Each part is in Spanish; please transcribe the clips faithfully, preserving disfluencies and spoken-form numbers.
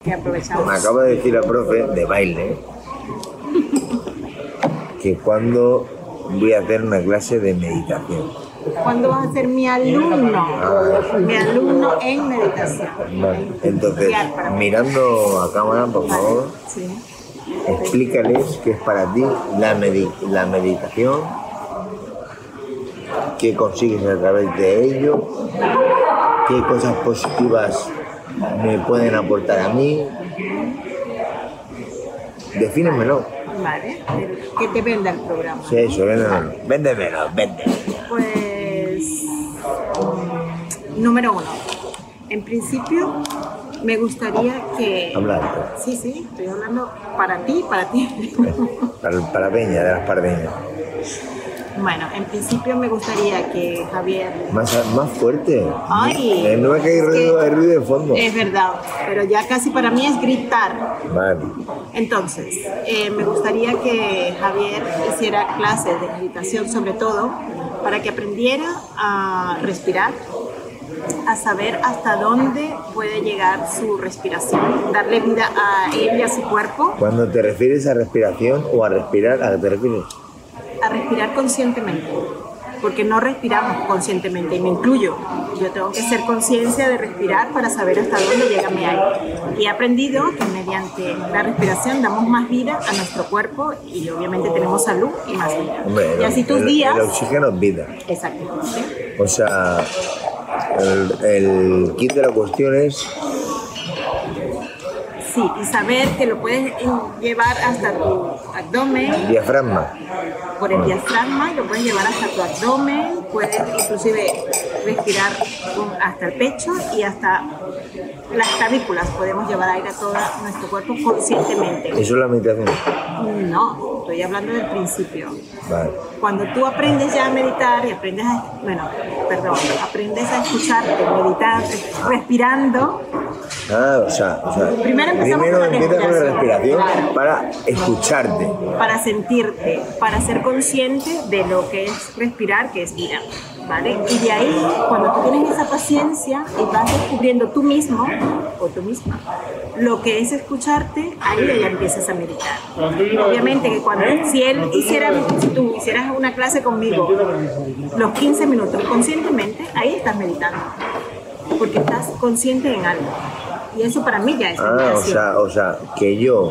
que aprovechamos. Me acaba de decir la profe de baile que cuando voy a hacer una clase de meditación. ¿Cuándo vas a ser mi alumno? Ah. Mi alumno en meditación. Vale. Entonces, mirando a cámara, por favor, sí. Explícales qué es para ti la, medi la meditación, qué consigues a través de ello, qué cosas positivas me pueden aportar a mí. Defínemelo. Vale, ¿qué te venda el programa? Sí, eso, véndemelo, véndemelo, véndemelo. Pues, número uno, en principio me gustaría que... Hablar. Sí, sí, estoy hablando para ti, para ti. Para, para Peña, de las pardeñas. Bueno, en principio me gustaría que Javier... Más, más fuerte. Ay, eh, no me cae ruido, hay ruido de fondo. Es verdad, pero ya casi para mí es gritar. Vale. Entonces, eh, me gustaría que Javier hiciera clases de meditación, sobre todo, para que aprendiera a respirar, a saber hasta dónde puede llegar su respiración, darle vida a él y a su cuerpo. Cuando te refieres a respiración o a respirar, ¿a qué te refieres? A respirar conscientemente, porque no respiramos conscientemente, y me incluyo. Yo tengo que ser conciencia de respirar para saber hasta dónde llega mi aire. Y he aprendido que mediante la respiración damos más vida a nuestro cuerpo y obviamente tenemos salud y más vida. Hombre, y así tus el, días... El oxígeno es vida. Exactamente. O sea, el, el kit de la cuestión es... Sí, y saber que lo puedes llevar hasta tu abdomen. Diafragma. Por el diafragma, lo puedes llevar hasta tu abdomen, puedes inclusive respirar con, hasta el pecho y hasta las clavículas. Podemos llevar aire a todo nuestro cuerpo conscientemente. ¿Eso es la meditación? No, estoy hablando del principio. Vale. Cuando tú aprendes ya a meditar y aprendes a, bueno, perdón, aprendes a escucharte, meditar, respirando. Ah, o sea, o sea primero, primero con empiezas con la respiración claro, para escucharte. Para sentirte, para ser consciente de lo que es respirar, que es vida, ¿vale? Y de ahí, cuando tú tienes esa paciencia y vas descubriendo tú mismo o tú misma lo que es escucharte, ahí ya empiezas a meditar. Obviamente que cuando, si él hiciera, si tú hicieras una clase conmigo, los quince minutos conscientemente, ahí estás meditando, porque estás consciente en algo. Y eso para mí ya es meditación. Ah, o sea, o sea, que yo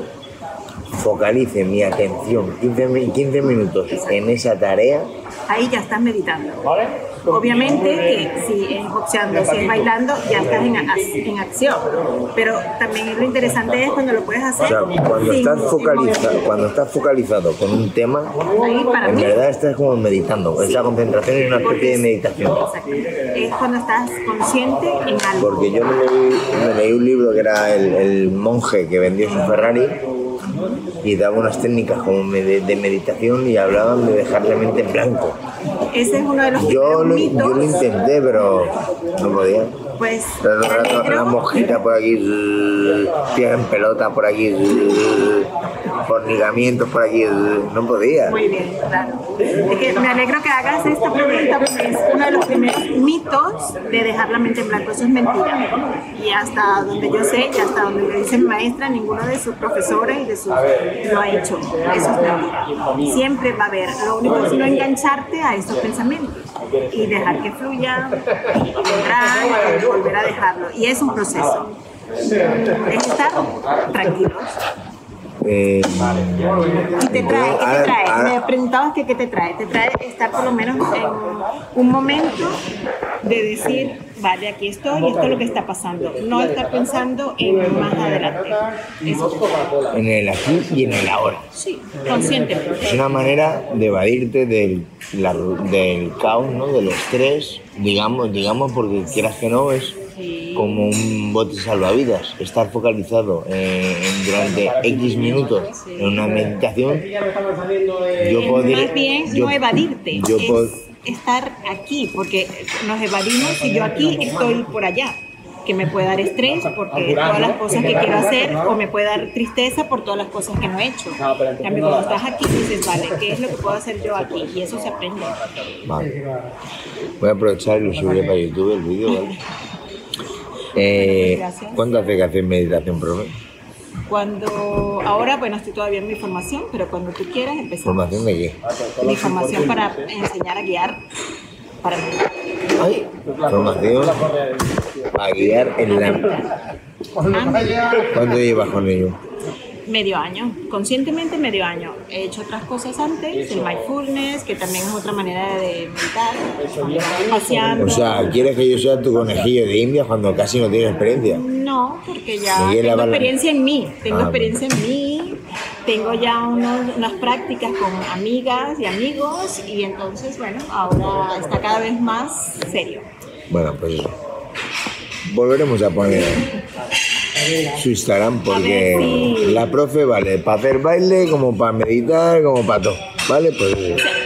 focalice mi atención quince, quince minutos en esa tarea. Ahí ya estás meditando. Obviamente que si es boxeando, si es bailando, ya estás en, en acción. Pero también lo interesante es cuando lo puedes hacer. O sea, cuando, sin, estás, focalizado, cuando estás focalizado con un tema, ahí para en mí, verdad estás como meditando. Sí. Esa concentración es una especie de meditación. Exacto. Es cuando estás consciente en algo. Porque yo me leí, me leí un libro que era el, el monje que vendió su Ferrari y daba unas técnicas como de, de meditación y hablaban de dejar la mente en blanco. Ese es uno de los yo lo, mitos. Yo lo intenté, pero no podía. Pues pero la, la, la mosquita por aquí, pies en pelota por aquí, fornicamientos por aquí, no podía. Muy bien, claro. Es que me alegro que hagas esta pregunta porque es uno de los primeros mitos de dejar la mente en blanco. Eso es mentira. Y hasta donde yo sé, y hasta donde me dice mi maestra, ninguno de sus profesores y de sus lo ha hecho. Eso es mentira. Siempre va a haber. Lo único es no engancharte a esos pensamientos y dejar que fluya, y vendrá, y volver a dejarlo. Y es un proceso. Es estar tranquilos. Eh, ¿Y te trae? ¿Qué te trae? Ah, me preguntabas que qué te trae. Te trae estar por lo menos en un momento de decir, vale, aquí estoy y esto es lo que está pasando. No estar pensando en más adelante. Eso. En el aquí y en el ahora. Sí, conscientemente. Es una manera de evadirte del, la, del caos, ¿no? Del estrés, digamos, digamos, porque quieras que no, es sí. Como un bote salvavidas. Estar focalizado eh, en, durante X minutos sí. En una meditación. Yo podría, más bien yo, no evadirte. Yo es pod... estar aquí, porque nos evadimos y yo aquí estoy por allá. Que me puede dar estrés porque todas las cosas que quiero hacer, o me puede dar tristeza por todas las cosas que no he hecho. En cambio, cuando estás aquí dices, vale, ¿qué es lo que puedo hacer yo aquí? Y eso se aprende. Vale. Voy a aprovechar y lo subiré para YouTube el vídeo, ¿vale? Eh, Gracias. ¿Cuánto hace que haces meditación, profe? Cuando, ahora, bueno, estoy todavía en mi formación, pero cuando tú quieras empezamos. ¿Formación de qué? Mi formación para enseñar a guiar, para meditar. Ay, formación a guiar en la... ¿Cuánto llevas con ello? Medio año, conscientemente medio año. He hecho otras cosas antes, el mindfulness, que también es otra manera de meditar, cuando vas paseando. O sea, ¿quieres que yo sea tu conejillo de India cuando casi no tienes experiencia? No, porque ya Miguel tengo Avala- experiencia en mí, tengo Ah, experiencia en mí, tengo ya unos- unas prácticas con amigas y amigos y entonces, bueno, ahora está cada vez más serio. Bueno, pues eso. Volveremos a poner su Instagram porque A ver si- la profe vale para hacer baile, como para meditar, como para todo. ¿Vale? Pues eso.